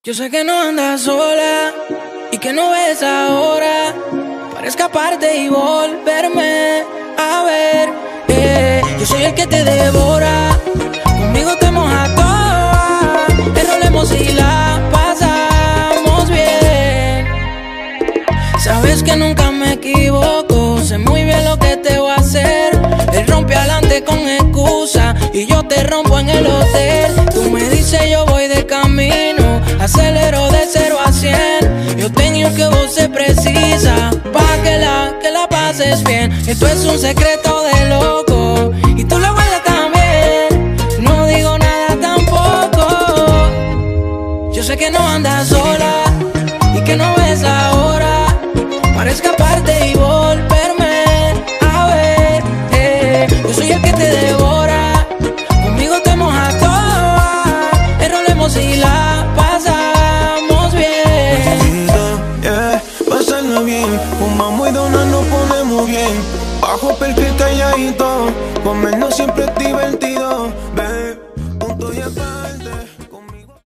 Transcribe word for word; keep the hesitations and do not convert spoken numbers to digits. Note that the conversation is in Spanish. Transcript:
Yo sé que no andas sola y que no ves ahora para escaparte y volverme a ver. eh. Yo soy el que te devora, conmigo te moja toda, enrolemos y la pasamos bien. Sabes que nunca me equivoco, sé muy bien lo que te voy a hacer. Él rompe adelante con excusa y yo te rompo en el hotel. Tú me dices yo voy de camino, acelero de cero a cien. Yo tengo que vos se precisa pa' que la, que la pases bien. Esto es un secreto de loco y tú lo guardas también. No digo nada tampoco. Yo sé que no andas sola y que no ves ahora para escaparte y volverme a ver. eh. Yo soy el que te devora, conmigo te mojas toda, enrolemos y la pasamos bien. Yeah, pasarla bien, fumamos y dona nos ponemos bien. Bajo perfil calladito, comernos siempre es divertido.